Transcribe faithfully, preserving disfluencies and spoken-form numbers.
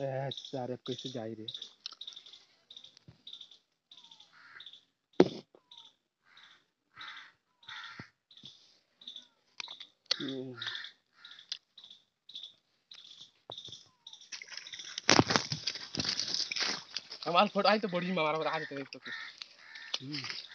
ए सारे कैसे जाई रे हमारे फोटो आई तो बड़ी मारा आज तो एक तो